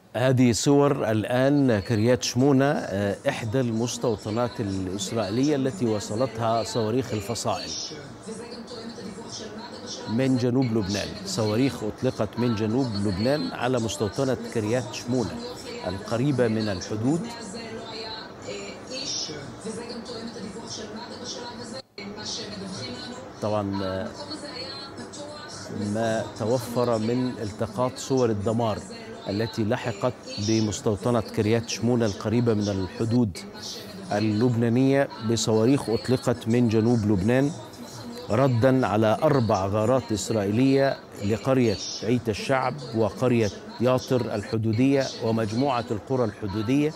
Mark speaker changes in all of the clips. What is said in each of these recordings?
Speaker 1: هذه صور الآن كريات شمونة، إحدى المستوطنات الإسرائيلية التي وصلتها صواريخ الفصائل من جنوب لبنان. صواريخ أطلقت من جنوب لبنان على مستوطنة كريات شمونة القريبة من الحدود. طبعا ما توفر من التقاط صور الدمار التي لحقت بمستوطنة كريات شمونة القريبة من الحدود اللبنانية بصواريخ أطلقت من جنوب لبنان ردا على 4 غارات إسرائيلية لقرية عيت الشعب وقرية ياطر الحدودية ومجموعة القرى الحدودية.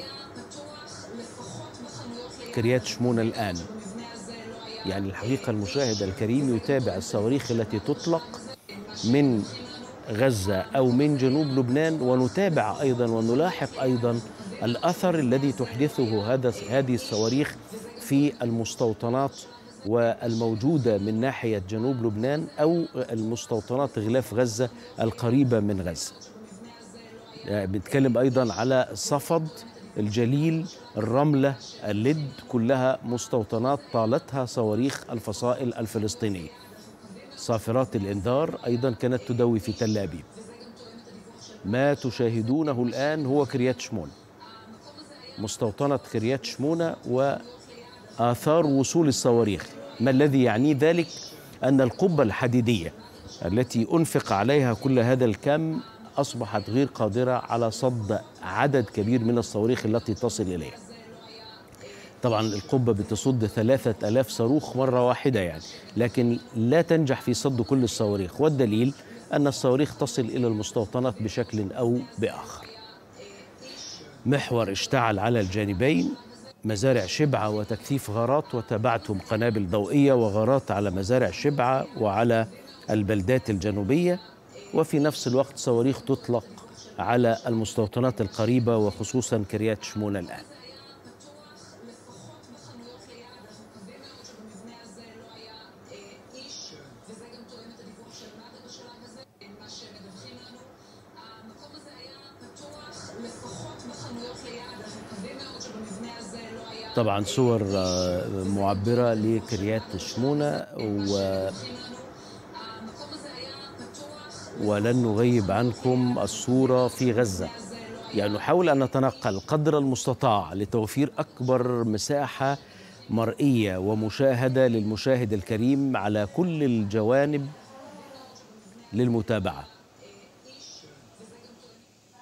Speaker 1: كريات شمونة الآن، يعني الحقيقة المشاهد الكريم يتابع الصواريخ التي تطلق من غزة أو من جنوب لبنان، ونتابع أيضا ونلاحق أيضا الأثر الذي تحدثه هذه الصواريخ في المستوطنات والموجودة من ناحية جنوب لبنان أو المستوطنات غلاف غزة القريبة من غزة. بنتكلم أيضا على صفد، الجليل، الرملة، اللد، كلها مستوطنات طالتها صواريخ الفصائل الفلسطينية. صافرات الإنذار أيضا كانت تدوي في تل أبيب. ما تشاهدونه الآن هو كريات شمونة، مستوطنة كريات شمونة وآثار وصول الصواريخ. ما الذي يعني ذلك؟ أن القبة الحديدية التي أنفق عليها كل هذا الكم أصبحت غير قادرة على صد عدد كبير من الصواريخ التي تصل إليها. طبعا القبة بتصد 3000 صاروخ مرة واحدة يعني، لكن لا تنجح في صد كل الصواريخ، والدليل أن الصواريخ تصل إلى المستوطنات بشكل أو بآخر. محور اشتعل على الجانبين، مزارع شبعة وتكثيف غارات وتبعتهم قنابل ضوئية وغارات على مزارع شبعة وعلى البلدات الجنوبية، وفي نفس الوقت صواريخ تطلق على المستوطنات القريبة وخصوصا كريات شمونة الآن. طبعا صور معبرة لكريات شمونة ولن نغيب عنكم الصورة في غزة. يعني نحاول أن نتنقل قدر المستطاع لتوفير أكبر مساحة مرئية ومشاهدة للمشاهد الكريم على كل الجوانب للمتابعة.